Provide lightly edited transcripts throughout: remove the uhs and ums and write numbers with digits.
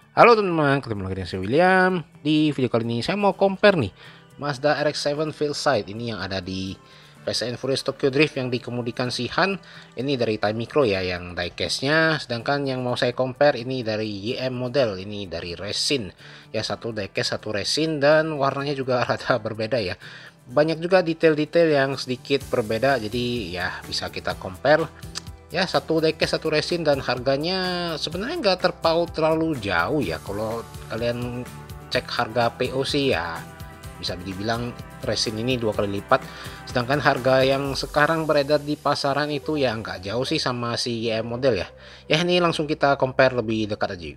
Halo teman-teman, ketemu lagi dengan saya William. Di video kali ini saya mau compare nih Mazda RX-7 Fieldsight ini yang ada di Fast and Furious Tokyo Drift yang dikemudikan si Han. Ini dari Time Micro ya yang diecast-nya, sedangkan yang mau saya compare ini dari YM model, ini dari resin. Ya, satu diecast, satu resin, dan warnanya juga rada berbeda ya. Banyak juga detail-detail yang sedikit berbeda, jadi ya bisa kita compare. Ya, satu diecast satu resin, dan harganya sebenarnya nggak terpaut terlalu jauh ya. Kalau kalian cek harga PO sih ya bisa dibilang resin ini 2 kali lipat, sedangkan harga yang sekarang beredar di pasaran itu ya nggak jauh sih sama si YM model ya. Ya, ini langsung kita compare lebih dekat aja.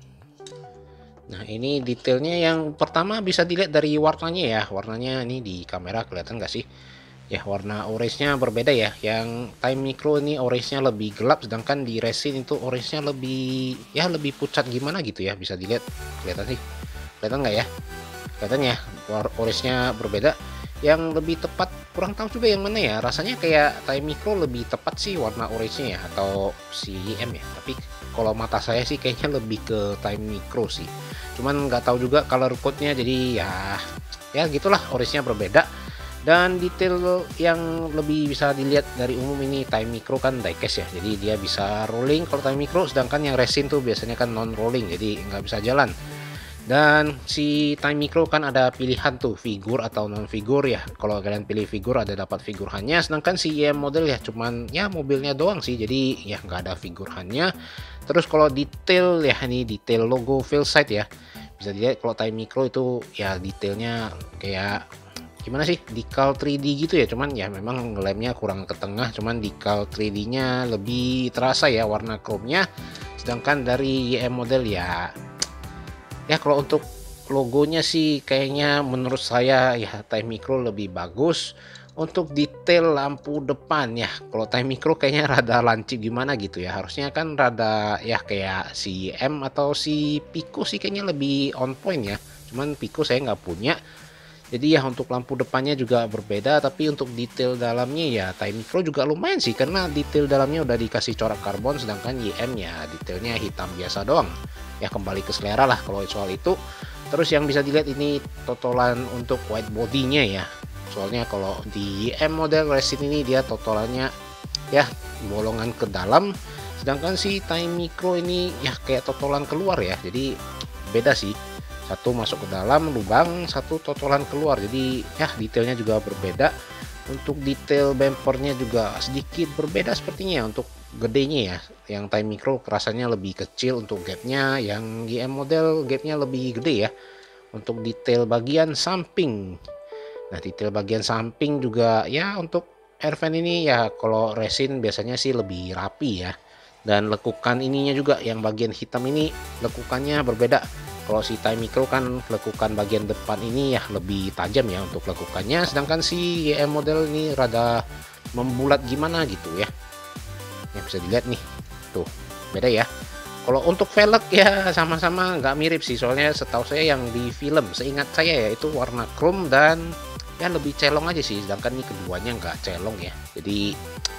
Nah, ini detailnya yang pertama bisa dilihat dari warnanya ya. Warnanya ini di kamera kelihatan nggak sih? Ya, warna orange-nya berbeda ya. Yang Time Micro ini orange-nya lebih gelap, sedangkan di resin itu orange-nya lebih ya lebih pucat gimana gitu ya. Bisa dilihat, kelihatan sih. Kelihatan nggak ya? Kelihatan ya, orange-nya berbeda. Yang lebih tepat kurang tahu juga yang mana ya. Rasanya kayak Time Micro lebih tepat sih warna orange-nya ya, atau si YM ya. Tapi kalau mata saya sih kayaknya lebih ke Time Micro sih. Cuman nggak tahu juga color code-nya, jadi ya gitulah, orange-nya berbeda. Dan detail yang lebih bisa dilihat dari umum ini Time Micro kan diecast ya, jadi dia bisa rolling kalau Time Micro, sedangkan yang resin tuh biasanya kan non rolling, jadi nggak bisa jalan. Dan si Time Micro kan ada pilihan tuh figur atau non figur ya. Kalau kalian pilih figur ada dapat figur hanya, sedangkan si EM model ya cuman ya mobilnya doang sih, jadi ya nggak ada figur hanya. Terus kalau detail ya, ini detail logo Fieldsight ya, bisa dilihat kalau Time Micro itu ya detailnya kayak gimana sih, decal 3D gitu ya, cuman ya memang lemnya kurang ke tengah, cuman decal 3D nya lebih terasa ya warna chrome-nya. Sedangkan dari YM model ya kalau untuk logonya sih kayaknya menurut saya ya Time Micro lebih bagus. Untuk detail lampu depan ya, kalau Time Micro kayaknya rada lancip gimana gitu ya, harusnya kan rada ya kayak si M atau si Pico sih kayaknya lebih on point ya, cuman Pico saya nggak punya. Jadi ya untuk lampu depannya juga berbeda, tapi untuk detail dalamnya ya Time Micro juga lumayan sih, karena detail dalamnya udah dikasih corak karbon, sedangkan YM ya detailnya hitam biasa doang. Ya kembali ke selera lah kalau soal itu. Terus yang bisa dilihat ini totalan untuk white body-nya ya. Soalnya kalau di YM model resin ini dia totalannya ya bolongan ke dalam, sedangkan si Time Micro ini ya kayak totalan keluar ya. Jadi beda sih, satu masuk ke dalam lubang, satu totolan keluar, jadi ya detailnya juga berbeda. Untuk detail bumpernya juga sedikit berbeda sepertinya untuk gedenya ya, yang Time Micro rasanya lebih kecil untuk gapnya, yang GM model gapnya lebih gede ya. Untuk detail bagian samping, nah detail bagian samping juga ya untuk air fan ini ya kalau resin biasanya sih lebih rapi ya. Dan lekukan ininya juga yang bagian hitam ini lekukannya berbeda. Kalau si Time Micro kan lekukan bagian depan ini ya lebih tajam ya untuk lekukannya, sedangkan si YM model ini rada membulat gimana gitu ya. Ya bisa dilihat nih, tuh beda ya. Kalau untuk velg ya sama-sama nggak mirip sih, soalnya setahu saya yang di film seingat saya ya itu warna chrome dan ya lebih celong aja sih, sedangkan ini keduanya nggak celong ya. Jadi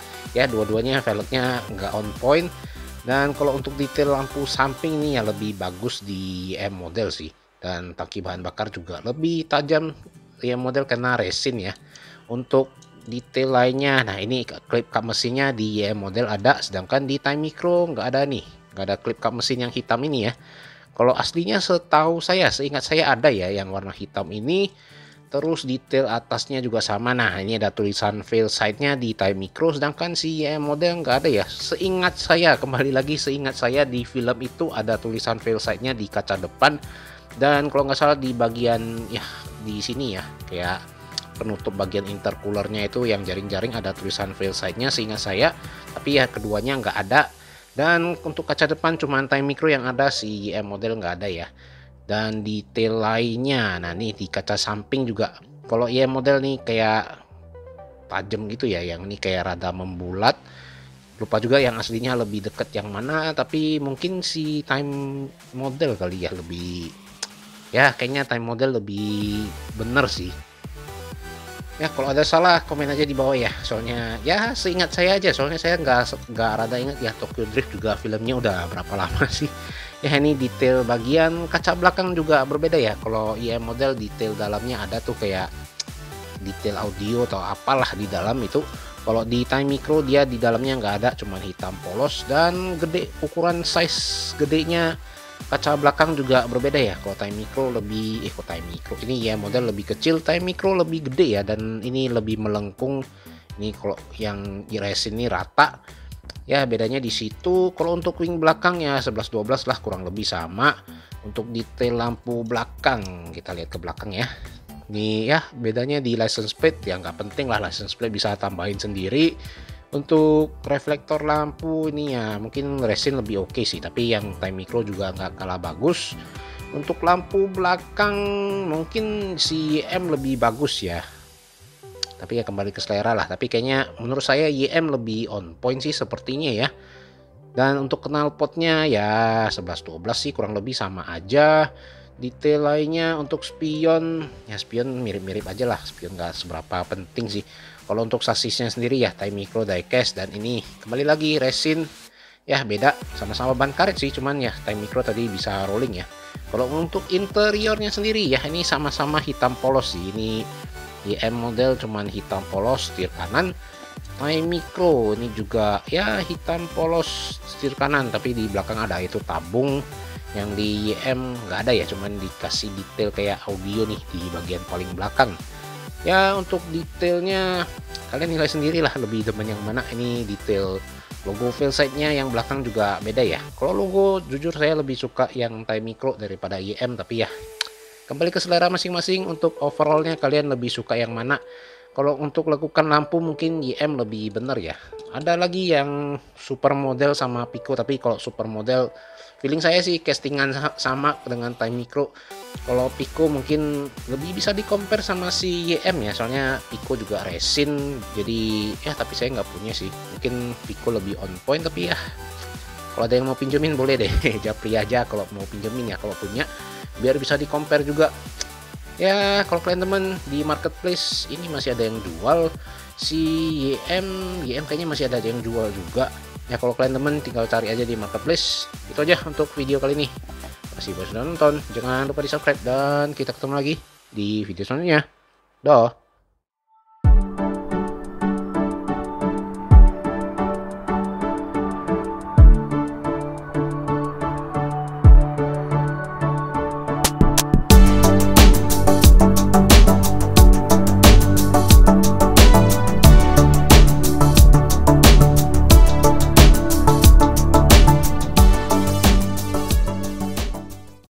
ya dua-duanya velgnya nggak on point. Dan kalau untuk detail lampu samping ini ya lebih bagus di M model sih, dan tangki bahan bakar juga lebih tajam di M model karena resin ya. Untuk detail lainnya, nah ini klip kap mesinnya di YM model ada, sedangkan di Time Micro nggak ada nih, nggak ada klip kap mesin yang hitam ini ya. Kalau aslinya setahu saya, seingat saya ada ya yang warna hitam ini. Terus detail atasnya juga sama. Nah, ini ada tulisan fail side-nya di Time Micro, sedangkan si YM model nggak ada ya. Seingat saya, kembali lagi seingat saya di film itu ada tulisan fail side-nya di kaca depan. Dan kalau nggak salah di bagian ya di sini ya, kayak penutup bagian intercoolernya itu yang jaring-jaring ada tulisan fail side-nya seingat saya. Tapi ya keduanya nggak ada. Dan untuk kaca depan cuma Time Micro yang ada, si YM model nggak ada ya. Dan detail lainnya, nah nih di kaca samping juga kalau ya model nih kayak tajam gitu ya, yang ini kayak rada membulat. Lupa juga yang aslinya lebih deket yang mana, tapi mungkin si Time model kali ya lebih, ya kayaknya Time model lebih bener sih. Ya kalau ada salah komen aja di bawah ya, soalnya ya seingat saya aja, soalnya saya nggak rada ingat ya, Tokyo Drift juga filmnya udah berapa lama sih Ya ini detail bagian kaca belakang juga berbeda ya. Kalau IM model detail dalamnya ada tuh kayak detail audio atau apalah di dalam itu. Kalau di Time Micro dia di dalamnya nggak ada, cuman hitam polos dan gede, ukuran size gedenya kaca belakang juga berbeda ya. Kalau Time Micro lebih kok Time Micro ini ya model lebih kecil, Time Micro lebih gede ya, dan ini lebih melengkung. Ini kalau yang resin ini rata ya, bedanya di situ. Kalau untuk wing belakang ya 11-12 lah, kurang lebih sama. Untuk detail lampu belakang kita lihat ke belakang ya. Ini ya bedanya di license plate ya, nggak penting lah, license plate bisa tambahin sendiri. Untuk reflektor lampu ini ya mungkin resin lebih oke sih, tapi yang Time Micro juga nggak kalah bagus. Untuk lampu belakang mungkin si YM lebih bagus ya, tapi ya kembali ke selera lah. Tapi kayaknya menurut saya YM lebih on point sih sepertinya ya. Dan untuk knalpotnya ya 11-12 sih, kurang lebih sama aja. Detail lainnya untuk spion ya, spion mirip-mirip aja lah, spion nggak seberapa penting sih. Kalau untuk sasisnya sendiri ya Time Micro diecast, dan ini kembali lagi resin ya, beda, sama-sama ban karet sih, cuman ya Time Micro tadi bisa rolling ya. Kalau untuk interiornya sendiri ya ini sama-sama hitam polos sih. Ini YM model cuman hitam polos setir kanan. Time Micro ini juga ya hitam polos setir kanan, tapi di belakang ada itu tabung. Yang di YM nggak ada ya, cuman dikasih detail kayak audio nih di bagian paling belakang. Ya untuk detailnya kalian nilai sendiri lah, lebih demen yang mana. Ini detail logo nya yang belakang juga beda ya. Kalau logo jujur saya lebih suka yang Time Micro daripada YM, tapi ya kembali ke selera masing-masing. Untuk overallnya kalian lebih suka yang mana? Kalau untuk lakukan lampu mungkin YM lebih bener ya. Ada lagi yang super model sama Pico, tapi kalau super model feeling saya sih castingan sama dengan Time Micro. Kalau Pico mungkin lebih bisa di compare sama si YM ya, soalnya Pico juga resin. Jadi ya, tapi saya nggak punya sih. Mungkin Pico lebih on point, tapi ya kalau ada yang mau pinjemin boleh deh. Japri aja kalau mau pinjemin ya, kalau punya, biar bisa di compare juga. Ya kalau kalian teman di marketplace ini masih ada yang jual si YM kayaknya masih ada yang jual juga ya. Kalau kalian teman tinggal cari aja di marketplace. Itu aja untuk video kali ini. Terima kasih sudah nonton, jangan lupa di subscribe, dan kita ketemu lagi di video selanjutnya. Dah.